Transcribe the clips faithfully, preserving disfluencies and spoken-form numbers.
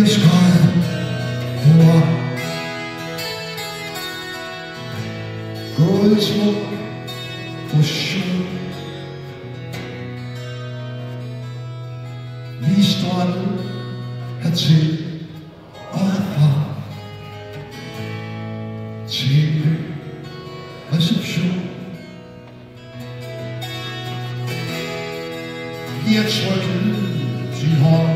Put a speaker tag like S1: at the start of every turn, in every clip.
S1: elsker mor. Gået smuk motion. Vi strømmet hertil og herfra til reception. Vi har trykket sin hånd,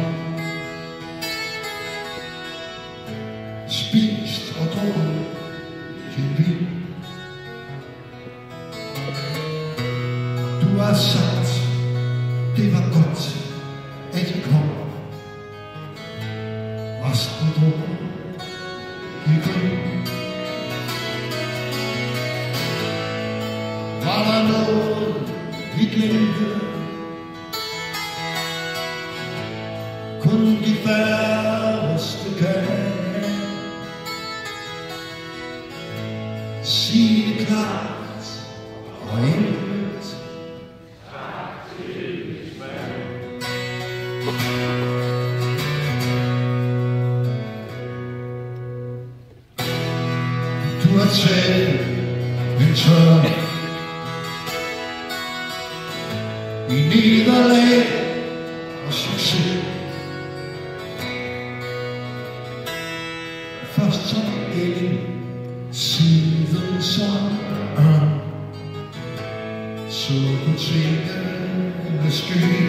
S1: spist og drukket sin vin. Du har sagt, det var godt, at I kom. Resten drukker i grin. Var der noget, vi glemte? Kun de færreste kan sige det klart og enkelt. Du har taget en tørn i nederlag og succes. Først som ælling, siden som ørn. Så du tingene sky,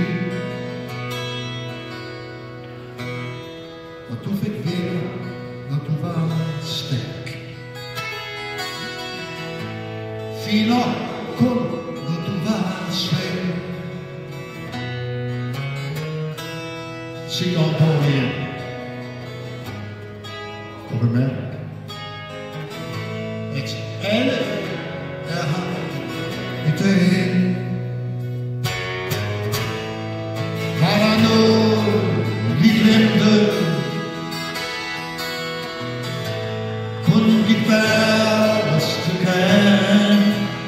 S1: og du fik vinger, når du var stærk. Finder kun, når du var svag. Se op på her. Og bemærk, at alle er her i dag. Var der noget, vi glemte? Kun de færreste kan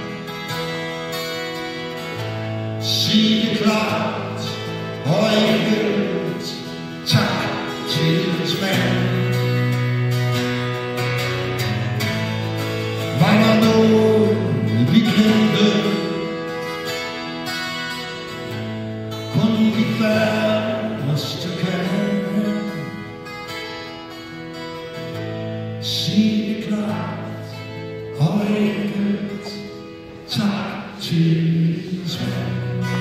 S1: sige det klart og enkelt. Tak til mand. Var der noget, vi glemte? Kun de færreste kan sige det klart og enkelt. Tak til mand.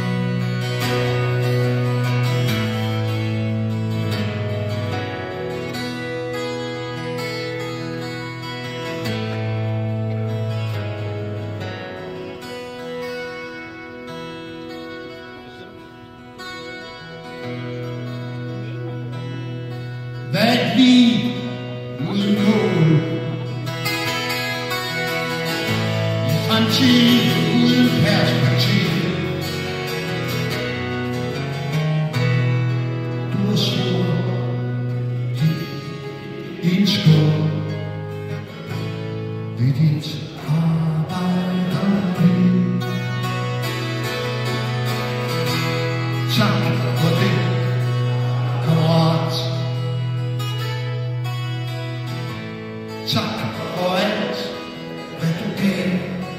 S1: Hvad et liv uden mål, en fremtid uden perspektiv. Du har svoret dit indskål ved dit arbejderliv. Tak for det, kammerat. Tak for alt, hvad du gav.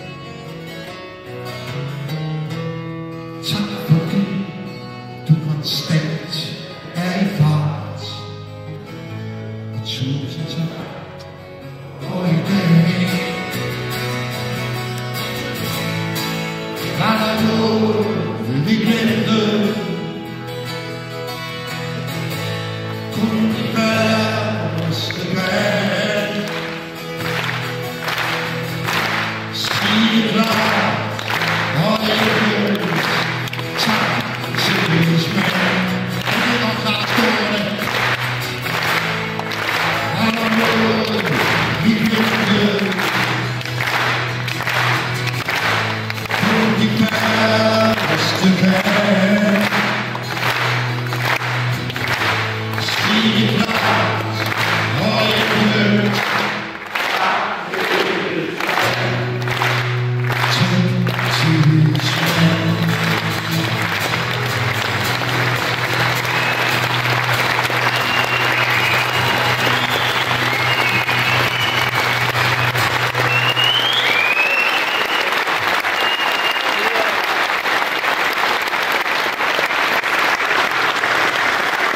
S1: Tak fordi du konstant er i fart. Og tusind tak for i dag. Var der noget, vi glemte? Kun de færreste kan